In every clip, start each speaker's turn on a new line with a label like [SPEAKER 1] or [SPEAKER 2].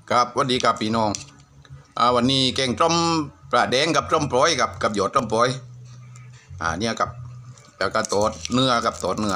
[SPEAKER 1] ครับสวัสดีครับพี่น้องวันนี้แกงต้มปลาแดงกับต้มโปรยกับหยดต้มโปรยเนี่ยกับแล้วก็โตดเนื้อกับโตดเนื้อ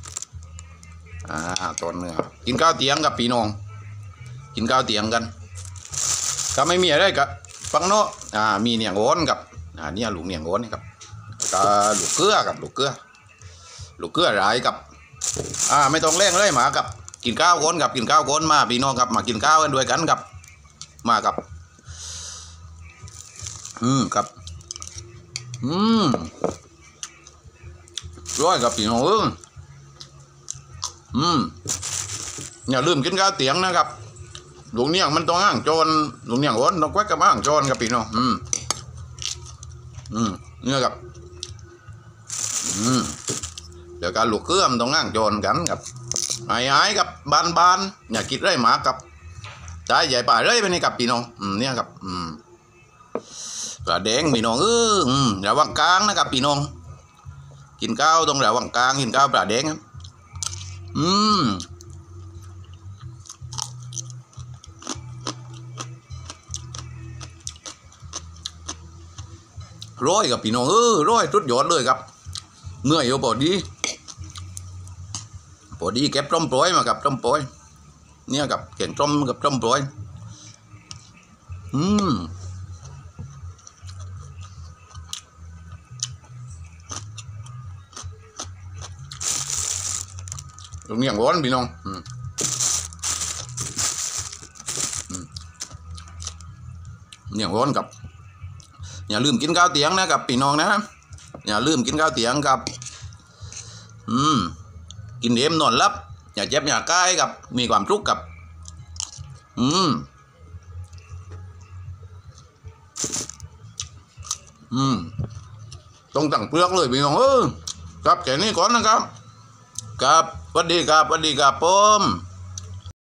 [SPEAKER 1] โตดเนื้อกินข้าวเตียงกับพี่น้องกินข้าวเตียงกันก็ไม่มีอะไรกับฟังโนมีเนียงโอนกับเนี่ยลูกเนียงโอนครับก็ลูกเกลือกับลูกเกลือหลายกับไม่ต้องเร่งเลยหมากับกินข้าวโอนกับกินข้าวโอนมาพี่น้องกับมากินข้าวกันด้วยกันกับมากับครับร้อยกับพี่น้องอย่าลืมกินข้าวเตียงนะครับหลวงเนี่ยมันต้องห่างโจรหลวงเนี่ยวนต้องแควกกับห่างโจรกับพี่น้องเนี่ยกับเดี๋ยวการลูกเกลือมต้องห่างโจรกันกับไอ้กับบานอย่าคิดไรหมากับใจใหญ่ป่าเลยไปนี่กับพี่น้องเนี่ยกับปลาแดงพี่น้องระวังกลางนะครับพี่น้องกินข้าวต้องระวังกลางกินข้าวปลาแดงร้อยกับพี่น้องร้อยทุดยอดเลยครับเนื้ออยู่พอดีเก็บต้มโปรยมากับต้มโปรยเนี่ยกับเก่งต้มกับต้มโปรยตรงนี้อย่างร้อนพี่น้องเนี่ยร้อนกับอย่าลืมกินข้าวเตียงนะกับพี่น้องนะอย่าลืมกินข้าวเตียงกับกินเอ็มนอนรับอย่าเจ็บอย่าใกล้กับมีความทุกข์กับต้องตั้งเปลือกเลยพี่น้องครับแค่นี้ก่อนนะครับครับสวัสดีครับผม